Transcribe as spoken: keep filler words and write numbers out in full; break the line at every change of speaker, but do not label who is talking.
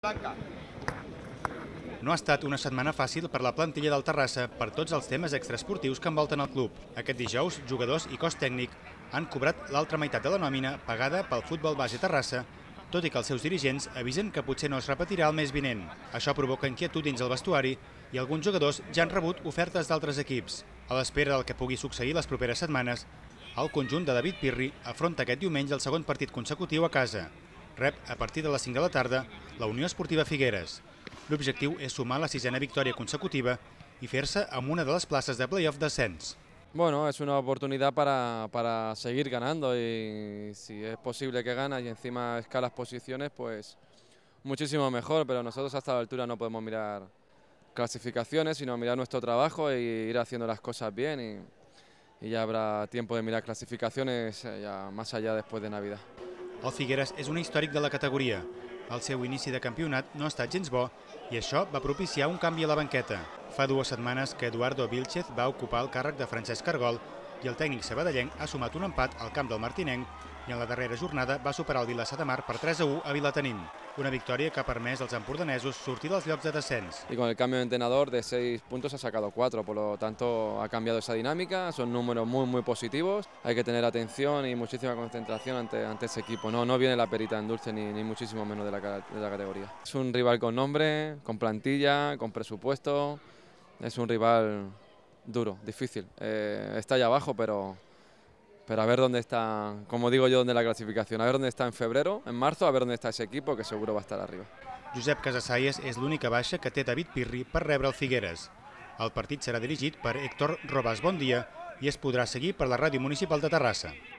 No ha estat una setmana fàcil per la plantilla del Terrassa per tots els temes extraesportius que envolten el club. Aquest dijous, jugadors i cos tècnic han cobrat l'altra meitat de la nòmina pagada pel Futbol Base Terrassa, tot i que els seus dirigents avisen que potser no es repetirà el mes vinent. Això provoca inquietud dins el vestuari i alguns jugadors ja han rebut ofertes d'altres equips. A l'espera del que pugui succeir les properes setmanes, el conjunt de David Pirri afronta aquest diumenge el segon partit consecutiu a casa. Rep, a partir de les cinc de la tarda, la Unió Esportiva Figueres. L'objectiu és sumar la sisena victòria consecutiva y fer-se amb una de les places de playoff d'ascens.
Bueno, es una oportunidad para, para seguir ganando y si es posible que ganas y encima escalas posiciones, pues muchísimo mejor, pero nosotros hasta la altura no podemos mirar clasificaciones, sino mirar nuestro trabajo e ir haciendo las cosas bien y, y ya habrá tiempo de mirar clasificaciones ya más allá después de Navidad.
El Figueres és un històric de la categoria. El seu inici de campionat no ha estat gens bo i això va propiciar un canvi a la banqueta. Fa dues setmanes que Eduardo Vilchez va ocupar el càrrec de Francesc Cargol i el tècnic sabadellenc ha sumat un empat al camp del Martinenc i en la darrera jornada va superar el Vilassar de Mar per tres a u a Vilatenim. Una victòria que ha permès als empordanesos sortir dels llocs de descens.
Y con el cambio de entrenador de seis puntos ha sacado cuatro, por lo tanto ha cambiado esa dinámica, son números muy muy positivos, hay que tener atención y muchísima concentración ante, ante ese equipo, no, no viene la perita en dulce ni, ni muchísimo menos de la, de la categoría. Es un rival con nombre, con plantilla, con presupuesto, es un rival duro, difícil, eh, está allá abajo pero... Pero a ver dónde está, como digo yo, dónde la clasificación, a ver dónde está en febrero, en marzo, a ver dónde está ese equipo que seguro va a estar arriba.
Josep Casassaies és l'única baixa que té David Pirri per rebre el Figueres. El partit serà dirigit per Héctor Robas Bondia i es podrà seguir per la Ràdio Municipal de Terrassa.